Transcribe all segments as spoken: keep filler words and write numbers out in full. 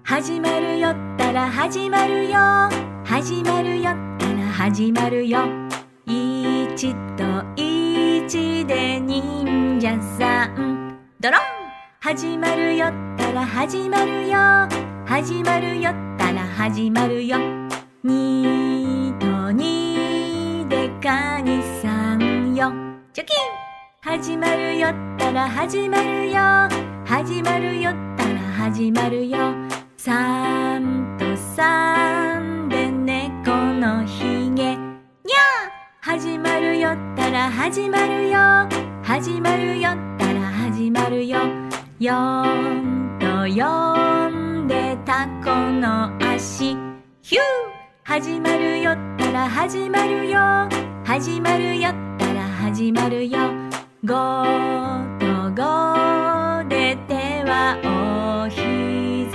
始まるよったら始まるよ、始まるよったら始まるよ。一と一で忍者さん、ドロン。始まるよったら始まるよ、始まるよったら始まるよ。二と二でカニさんよ、チョキン。始まるよったら始まるよ、始まるよったら始まるよ。三と三で猫のひげ、にゃー。始まるよったら始まるよ、始まるよったら始まるよ。四と四でタコの足、ヒュー。始まるよったら始まるよ、始まるよったら始まるよ。五と五で手はお膝。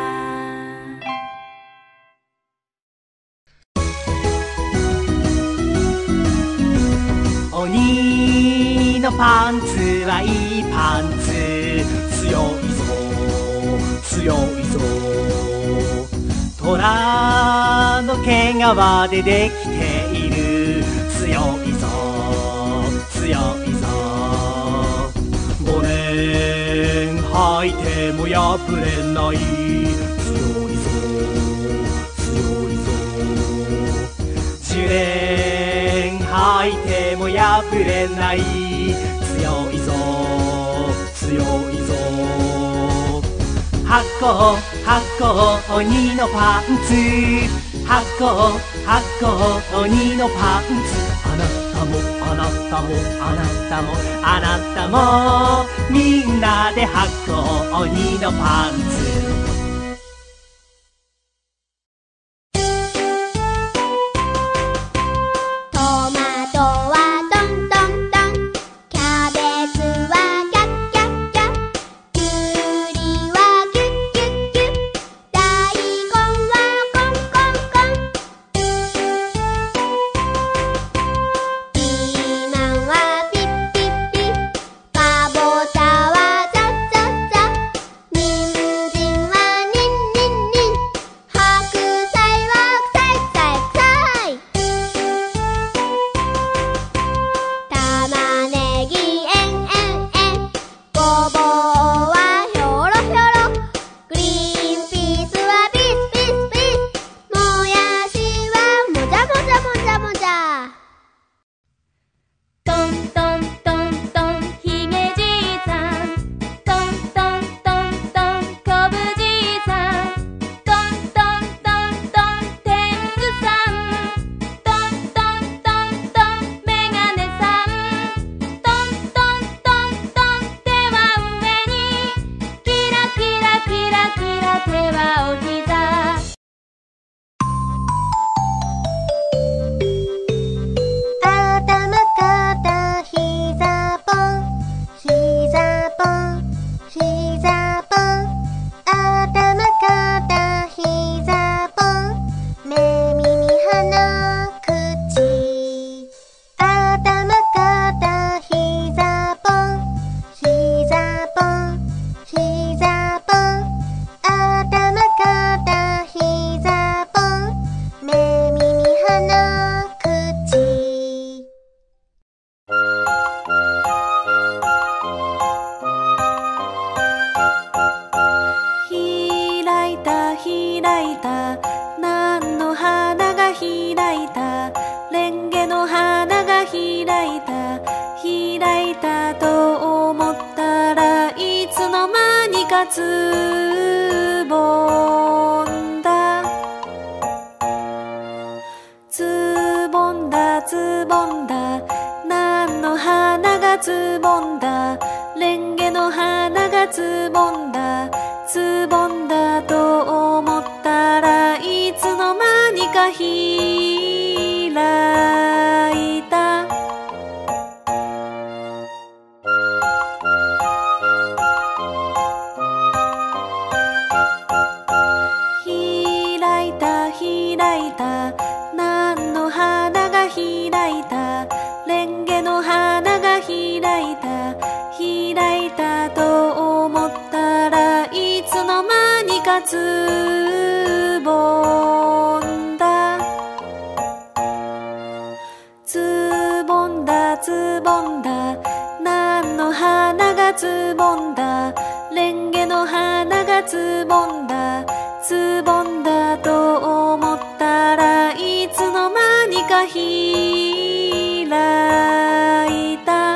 鬼のパンツはいいパンツ、強いぞ強いぞ。虎の毛皮でできている、強いぞ強いぞ。ごねん履いても破れない、強いぞ強いぞ。じゅうねん履いても破れない、強いぞ強いぞ。発酵発酵鬼のパンツ、発酵発酵鬼のパンツ。あなたもあなたもあなたもあなたも、みんなで発酵鬼のパンツ。 つぼんだつぼんだつぼんだ、なんの花がつぼんだ、レンゲの花がつぼんだ。つぼんだと思ったらいつの間にか開いた。開いた開いた、なんの花が開いた、レンゲの花が開いた。開いたと思ったらいつの間にかつぼんだつぼんだつぼんだ何の花がつぼんだレンゲの花がつぼんだつぼんだと思ったらいつの間にか開いた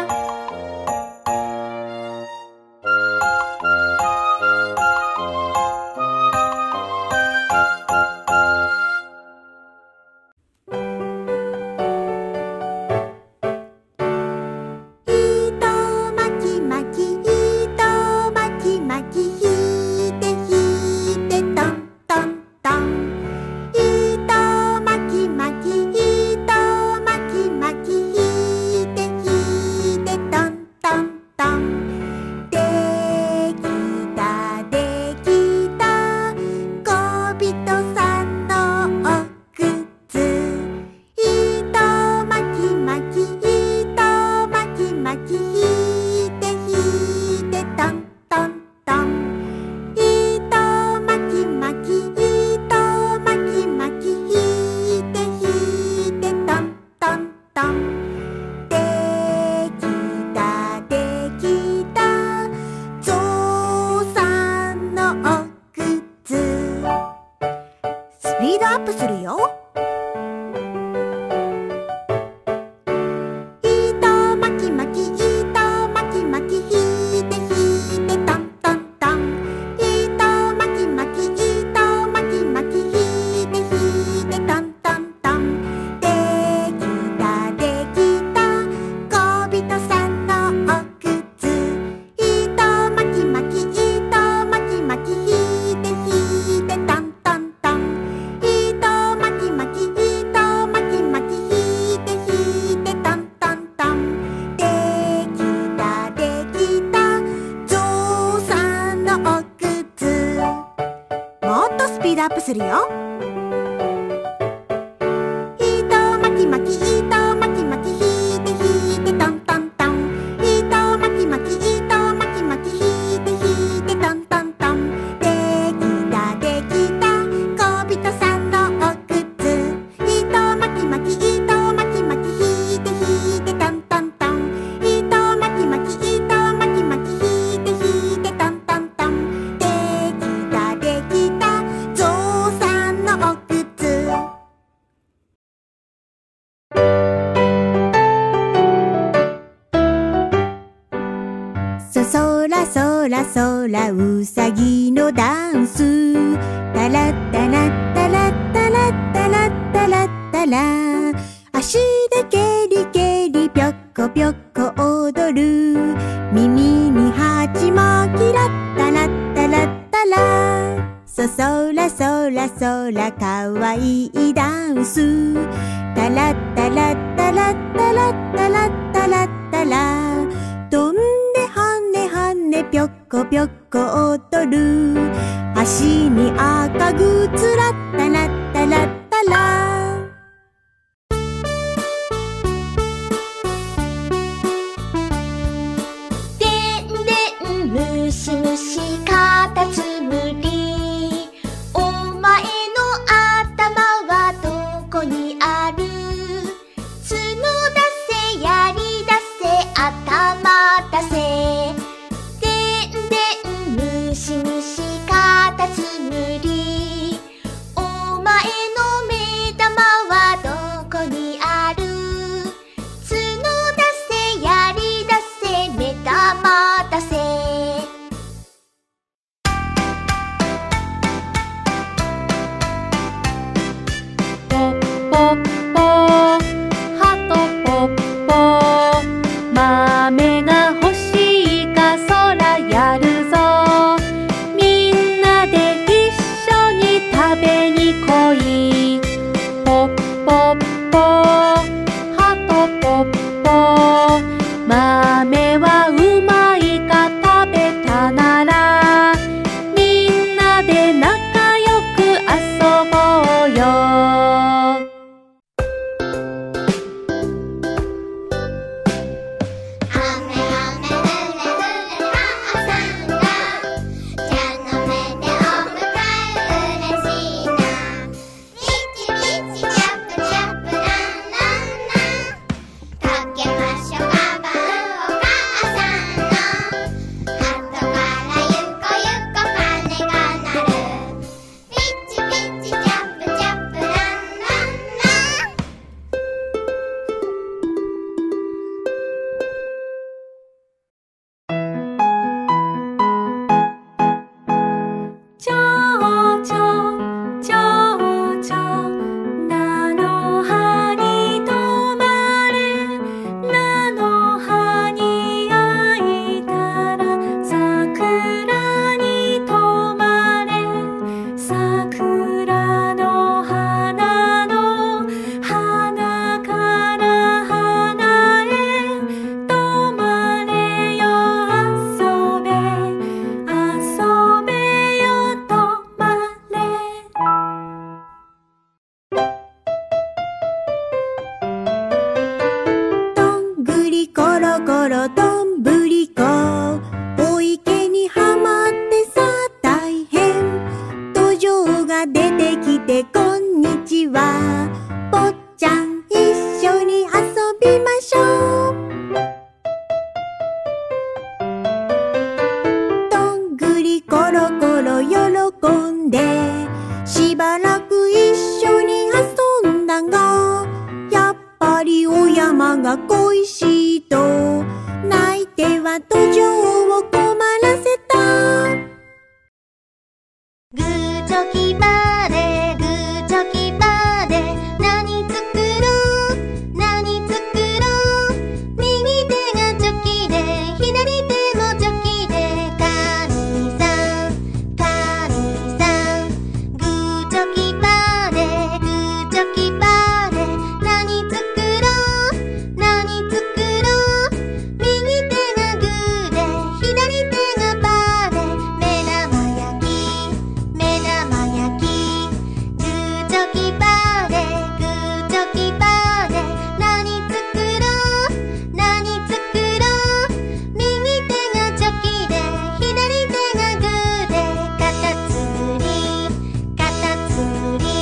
するよ。糸巻き巻き糸巻き巻き引いて引いてトントントン糸巻き巻き糸巻き巻き引いて引いてトントントンできたできた小人さんのお靴糸巻き巻き糸巻き巻き引いて引いてトントントン糸巻き巻き糸巻き巻き引いて引いてトントントンできたできたゾウさんのお靴そそらそらそらうさぎのダンスタラッタラッタラッタラッタラッタラッタラ足でケリケリぴょっこぴょっこ踊る耳に鉢巻きラッタラッタラッタラそそらそらそらかわいいダンスタラッタラッタラッタラッタラッタラッタラ飛んではねはねぴょっこぴょっこ踊る足に赤靴ラッタラッタラッタラでんでんむしむしかたつむりお前の頭はどこにある角出せ槍出せ頭出せでんでんむしむしかたつむりお前の目玉はどこにある角出せ槍出せ目玉出せんでしばらく一緒に遊んだが、やっぱりお山が恋しいと泣いては土壌を困らせた。 グーチョキパーでグーチョキパーで何作ろう何作ろう。右手がチョキで左手もチョキでカニさんカニさん。グーチョキパーでグーチョキパーで何作ろう何作ろう。右手がグーで左手がパーで目玉焼き目玉焼き。グーチョキパーでグーチョキパーで何作ろう何作ろう。右手がチョキで左手がグーでカタツムリカタツムリ。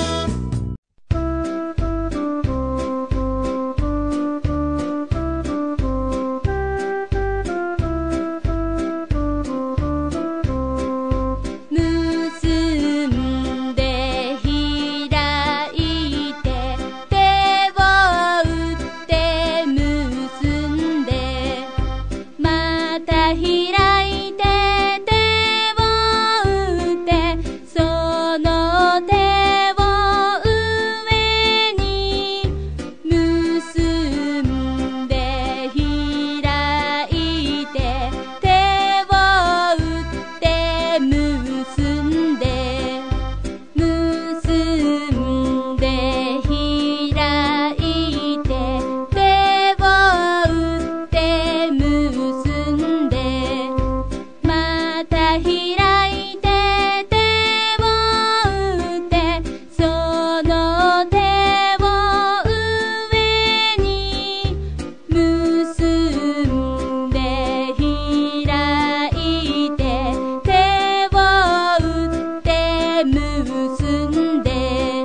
結んで開いて手を打って結んでまた開いて手を打ってその手を上に結んで開いて手を打って結んで結んで開いて手を打って結んでまた開いて手を打ってその手を上に結んで開いて手を打って結んで。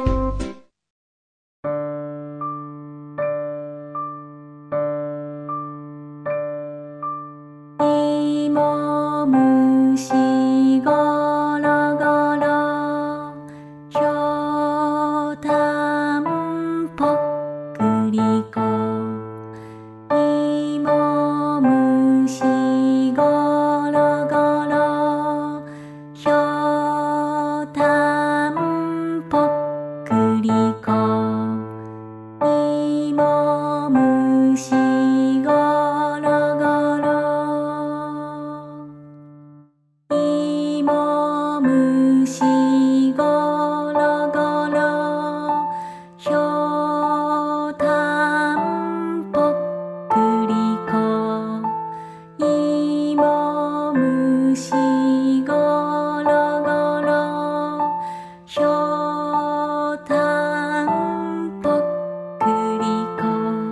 いもむしごろごろひょうたんぽっくりこ。いもむしごろごろひょうたんぽっくりこ。いもむしごろごろいもむしごろごろひょうたんぽっくりこ。いもむしごろごろひょうたんぽっくりこ。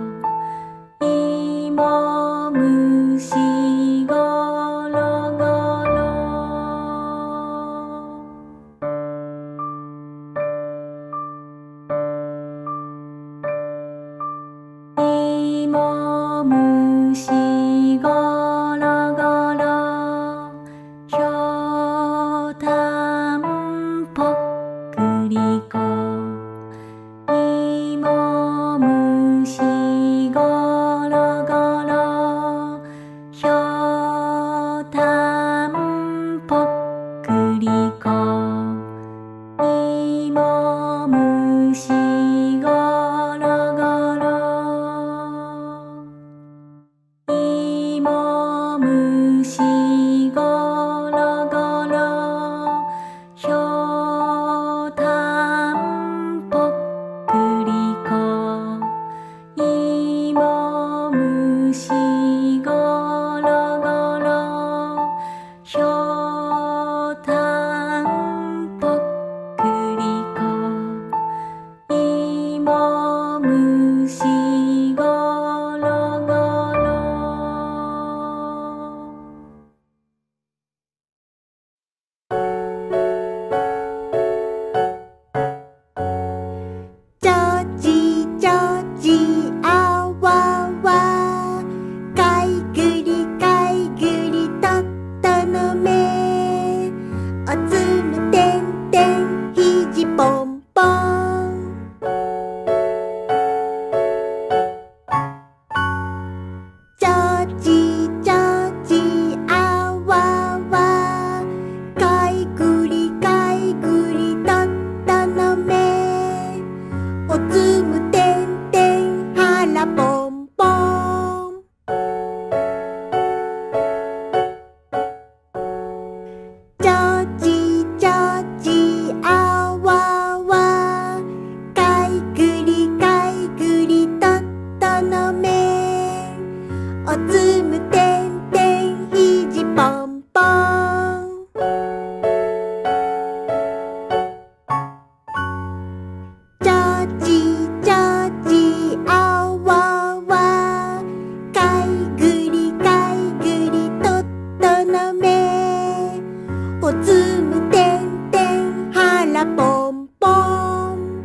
いもむしごろごろいもむしごろごろひょうたんぽっくりこ。いもむしごろごろひょうたんぽっくりこ。いもむしごろごろいもむしごろごろひょうたんぽっくりこ。いもむしごろごろひょうたんぽっくりこ。いもむしごろごろの目おつむてんてん腹ポンポン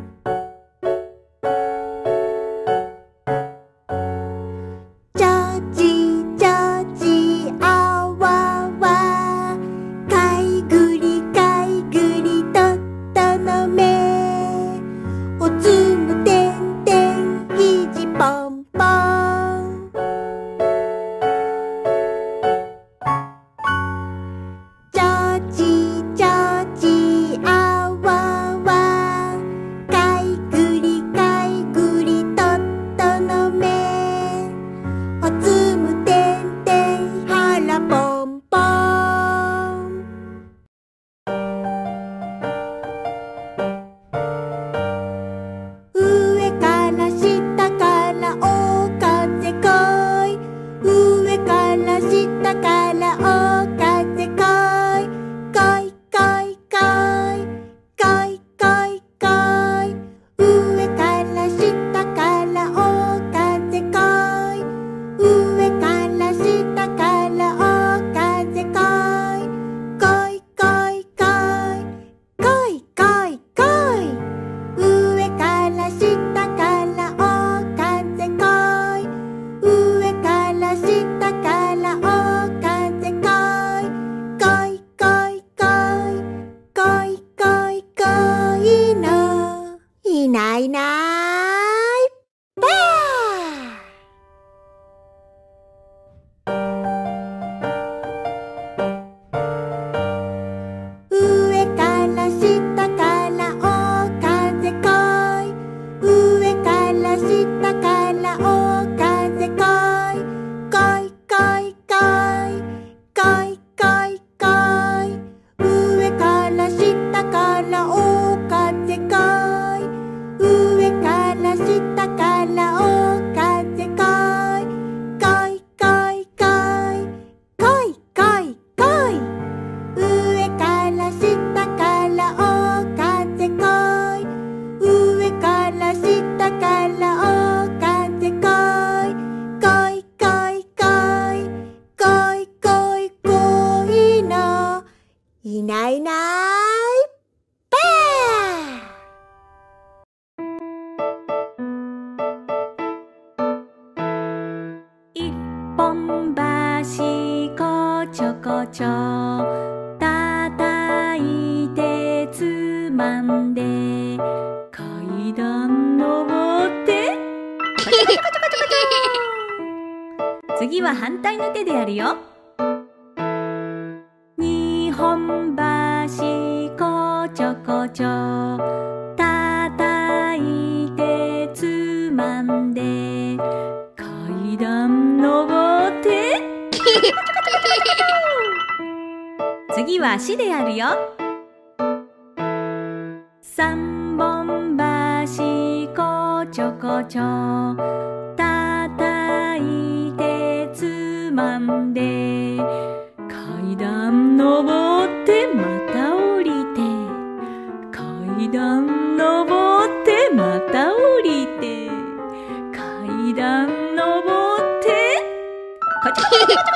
ジャジジャジあわわかいぐりかいぐりとったの目おつむてんてんひじポンポンジャジジャジあわわかいぐりかいぐりとったの目おつむてんてん腹ポンポン上から下からお風来い上から下からお風来い来い来い来い来い来い来い上から下からお風来い上から下からお風来い来い来い来い来い来い来い上から下からお風来い上から下からお風来い来い来い来い来い来い来いのいないいないばあ上から下からお風来い上から下からお風来い来い来い来い来い来い来い上から下からお風来い上から下からお風来い来い来い来い来い来い来い上から下からお風来い上から下からお風来い来い来い来い来い来い来いのいないいないばあ一本橋こちょこちょ叩いてつまんで階段登ってコチコチコチコチコチ次は反対の手でやるよ。二本橋こちょこちょ叩いてつまんで階段登って次は足でやるよ。三本橋こちょこちょ叩いてつまんで階段登ってまた降りて階段登ってまた降りて階段登ってこちょこちょこちょこちょこちょこちょ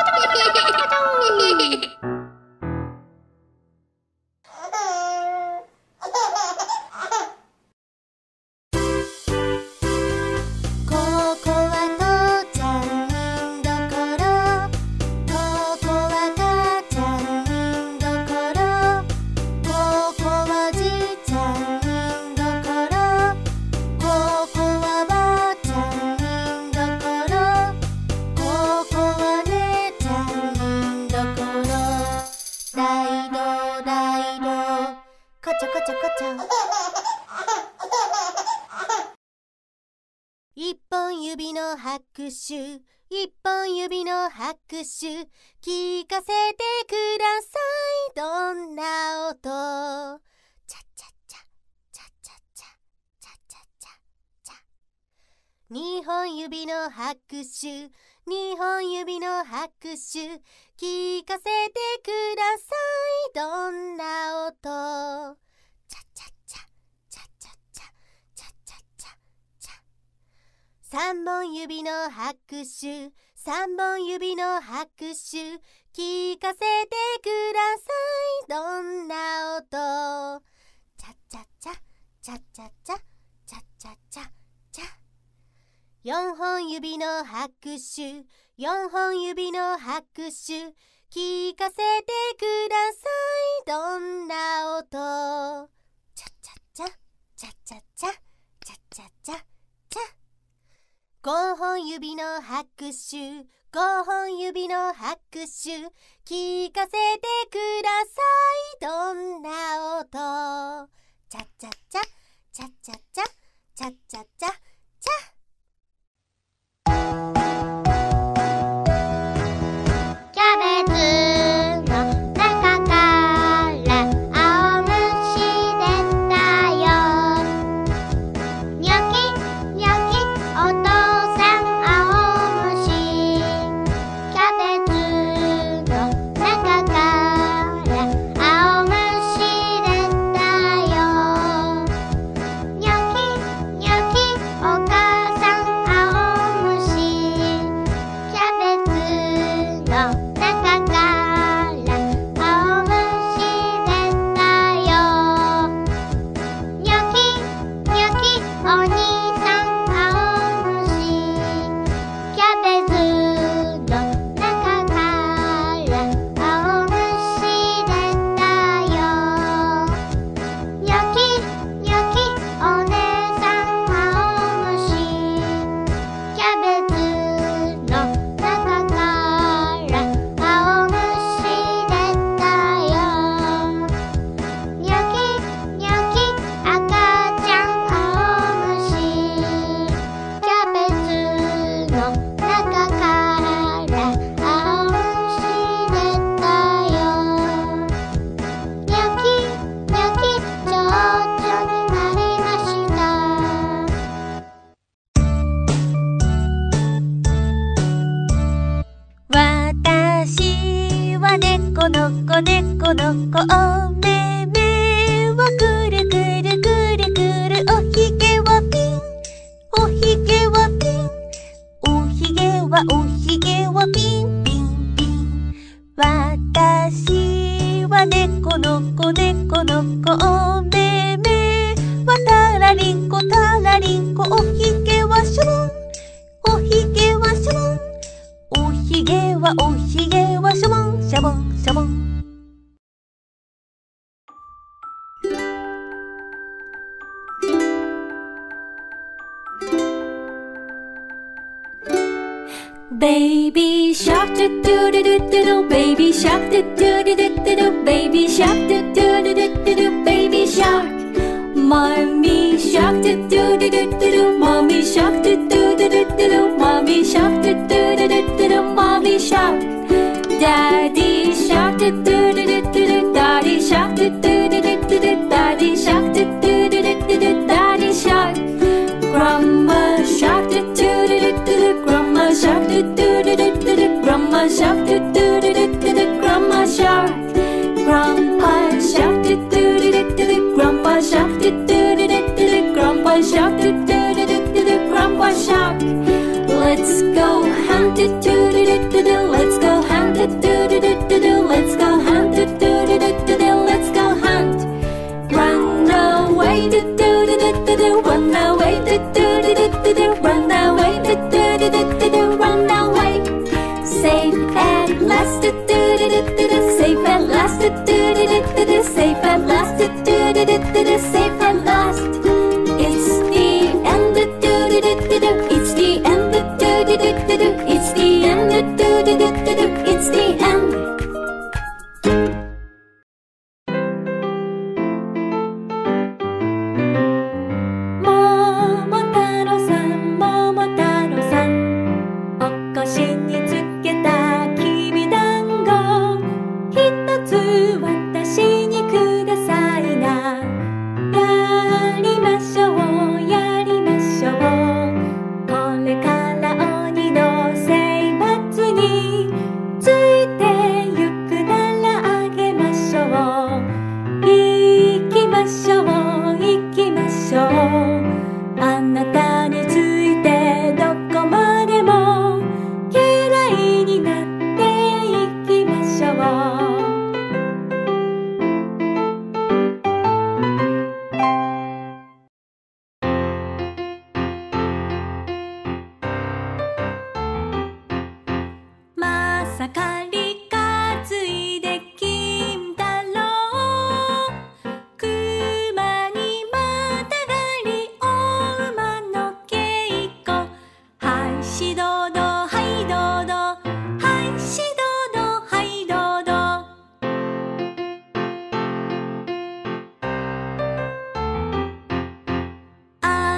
ここは父ちゃんどころここは母ちゃんどころここはじいちゃんどころここはばあちゃんどころここは姉ちゃんどころライドライドこちょこちょこちょ一本指の拍手一本指の拍手聞かせてくださいどんな音チャチャチャチャチャチャチャチャチャチャ二本指の拍手二本指の拍手聞かせてくださいどんな音チャチャチャチャチャチャチャチャチャチャ三本指の拍手三本指の拍手聞かせてください。どんな音？チャチャチャチャチャチャチャチャチャチャ。四本指の拍手、四本指の拍手。聞かせてください。どんな音？チャチャチャチャチャチャチャチャチャチャ。五本指の拍手、五本指の拍手。聞かせてください。どんな音？チャチャチャチャチャチャチャチャチャチャ。キャベツの中から青虫出たよ。ニョキニョキお父さん青虫。キャベツの中から青虫出たよ。ニョキニョキお母さん青虫。キャベツの中から青虫出たよ。ニョキニョキお兄さん青虫。キャベツの中から青虫出たよ。ニョキニョキお姉さん青虫。キャベツの中から青虫出たよ。ニョキニョキ赤ちゃん青虫。キャベツの中から青虫出たよ。ニョキニョキ蝶々になりました。 私は猫の子猫の子、お目目はくるくるくるくる、おひげはピンおひげはピンおひげはおひげはピンピンピン。私は猫の子猫の子、お目目はタラリンコタラリンコ、おひげはシャボンおひげはシャボンおひげはおひげはシャボンシャボンシャボン。Baby shark do do do do do do, baby shark do do do do do do, baby shark do do do do do do, baby shark. Mommy shark do do do do do do, mommy shark do do do do do do, mommy shark do do do do do do, mommy shark. Daddy shark do do do do do do, daddy shark do do do do do do, daddy shark do do do do do do, daddy shark. Grandma shark do do do do do do, grandma shark do do do do do do, grandma shark do do do do do do, grandma shark. Grandpa shark do do do do do do, grandpa shark do do do do do do, grandpa shark do do do do do do, grandpa shark. Let's go hunt do do do do do do, let's go hunt do do do do do do, let's go hunt do do do do do do, let's go hunt. Run away do do do do do do, run away do do do do do do, run away do do do do do do, run away. Safe at last do do do do do do, safe at last do do do do do do, safe at last do do do do do do, safe at last. It's the end do do do do do do, it's the end do do do do do do.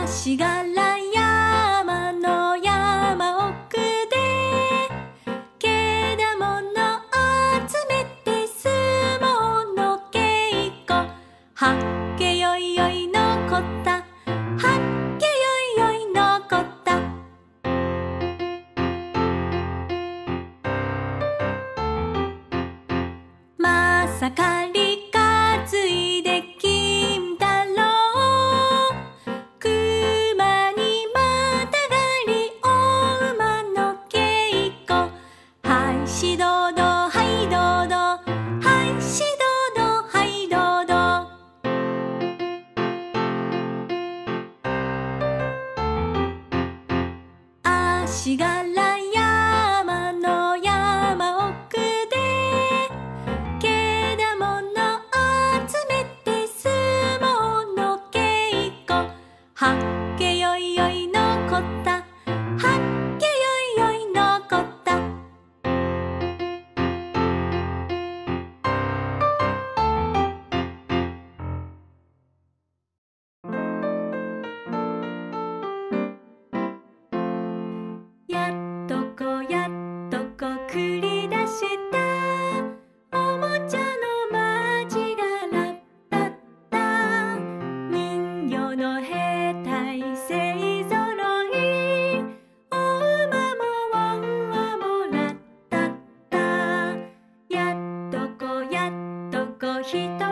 足柄山の山奥でけだもの集めて相撲の稽古はっけよいよいのこったはっけよいよいのこったまさかり担いで金太郎熊にまたがりお馬の稽古はいしどどはいどどはいしどどはいどど足柄山の山奥でけだもの集めて相撲の稽古はっけよいよいのこったはっけよいよいのこったやっとこやっとこ繰り出したおもちゃのまじがらったった人形の兵隊勢ぞろいお馬もワンワもらったったやっとこやっとこひと